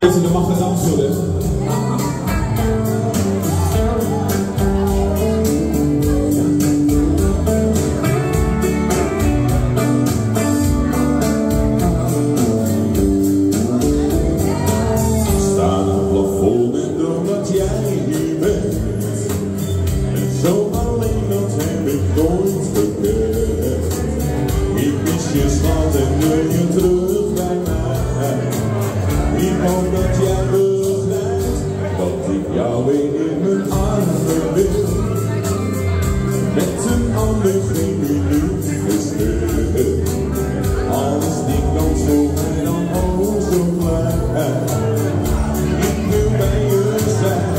Er mag gedanst worden. Staan op plafond en doordat jij hier bent. En zo alleen dat heb ik nooit gekend. Ik mis je schat en wil je terug bij mij. Ik hoop dat jij begrijpt dat ik jou weer in mijn armen wil. Met een ander geen minuut gespeeld. Alles die kans voor mij dan ook zo blij. Ik wil bij je zijn.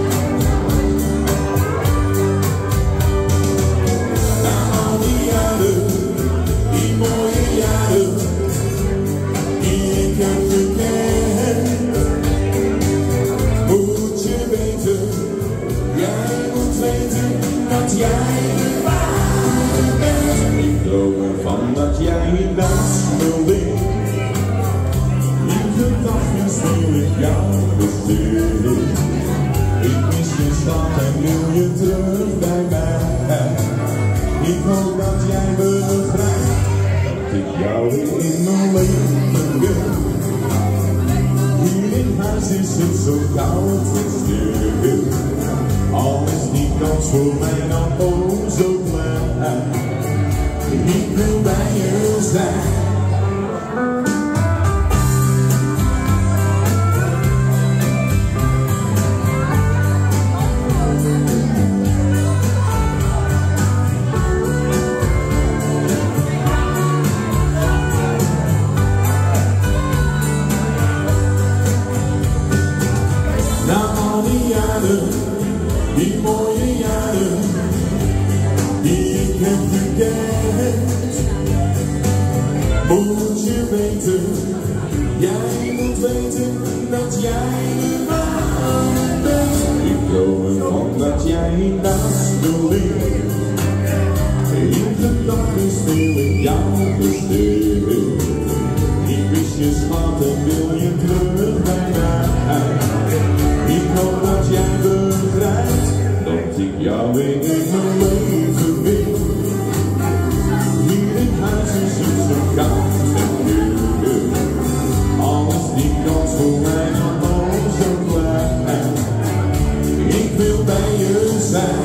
Na al die jaren, die mooie jaren, die ik heb gekend, moet je weten, jij moet weten dat jij de ware bent. Ik droom ervan dat jij naast me ligt. In gedachten stuur ik jou bestuur. Ik mis je schat en wil je terug bij mij. Ik hoop dat jij begrijpt dat ik jou in mijn leven wil. Hier in huis is het zo koud en stil. Al is die kans voor mij dan ook zo klein. Ik wil bij je zijn. Na al die jaren, die mooie jaren, die ik heb gekend, moet je weten, jij moet weten dat jij de ware bent. Ik droom ervan dat jij naast me ligt. In gedachten speel ik jou bestil. Ik mis je schat en wil je terug bij mij. Ik hoop dat jij begrijpt dat ik jou weer in mijn leven wil. Hier in huis is het zo koud en duur. Alles die kans voor mij dan ook zo klein. Ik wil bij je zijn.